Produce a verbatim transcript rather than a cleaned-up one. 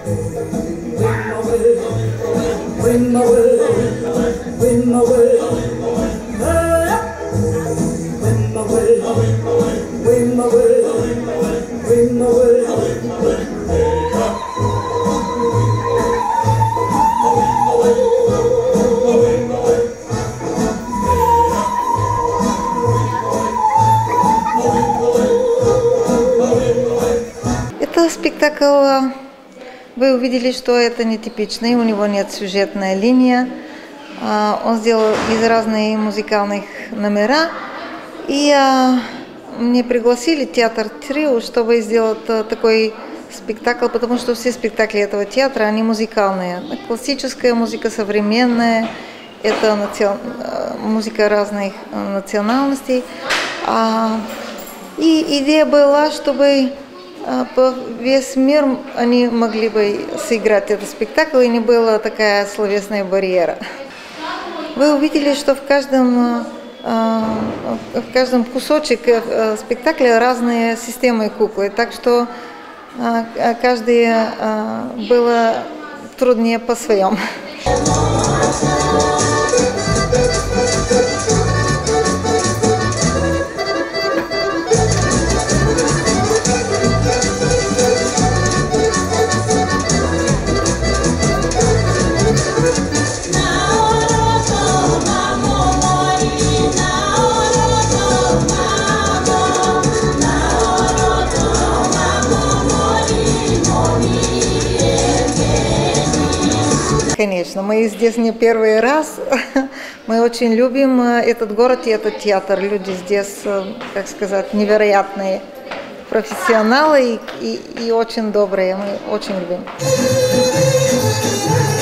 Win my way, win my way, win my way, win my way, win my way. Это спектакль. Вы увидели, что это нетипичный, у него нет сюжетной линии. Он сделал из разных музыкальных номера. И мне пригласили театр Трио, чтобы сделать такой спектакль, потому что все спектакли этого театра, они музыкальные. Классическая музыка, современная, это национ... музыка разных национальностей. И идея была, чтобы по весь мир они могли бы сыграть этот спектакль, и не была такая словесная барьера. Вы увидели, что в каждом, в каждом кусочек спектакля разные системы куклы, так что каждая было труднее по-своему. Конечно, мы здесь не первый раз. Мы очень любим этот город и этот театр. Люди здесь, как сказать, невероятные профессионалы и, и, и очень добрые. Мы очень любим.